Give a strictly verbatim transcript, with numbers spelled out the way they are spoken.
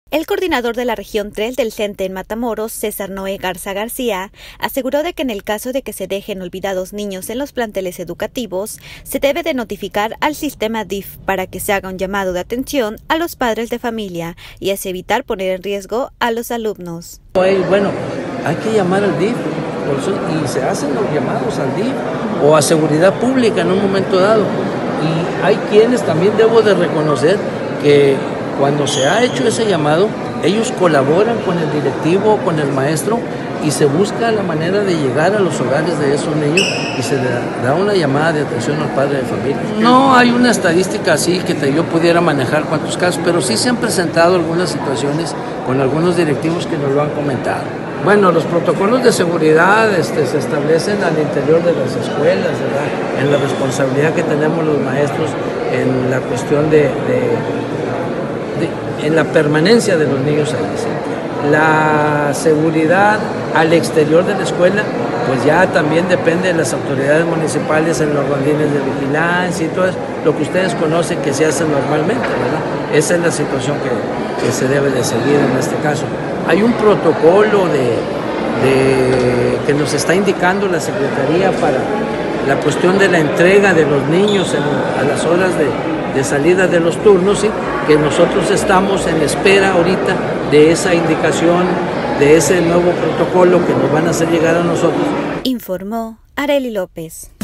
El coordinador de la región tres del CENTE en Matamoros, César Noé Garza García, aseguró de que en el caso de que se dejen olvidados niños en los planteles educativos, se debe de notificar al sistema D I F para que se haga un llamado de atención a los padres de familia y así evitar poner en riesgo a los alumnos. Bueno, hay que llamar al D I F y se hacen los llamados al D I F o a seguridad pública en un momento dado. Y hay quienes también debo de reconocer que cuando se ha hecho ese llamado, ellos colaboran con el directivo, con el maestro y se busca la manera de llegar a los hogares de esos niños y se le da una llamada de atención al padre de familia. No hay una estadística así que te, yo pudiera manejar cuántos casos, pero sí se han presentado algunas situaciones con algunos directivos que nos lo han comentado. Bueno, los protocolos de seguridad este, se establecen al interior de las escuelas, ¿verdad? En la responsabilidad que tenemos los maestros en la cuestión de, de De, en la permanencia de los niños ahí. ¿Sí? La seguridad al exterior de la escuela, pues ya también depende de las autoridades municipales en los rondines de vigilancia y todo eso, lo que ustedes conocen que se hace normalmente, ¿verdad? Esa es la situación que, que se debe de seguir en este caso. Hay un protocolo de, de, que nos está indicando la Secretaría para la cuestión de la entrega de los niños en, a las horas de, de salida de los turnos, ¿sí? Que nosotros estamos en espera ahorita de esa indicación, de ese nuevo protocolo que nos van a hacer llegar a nosotros. Informó Arely López.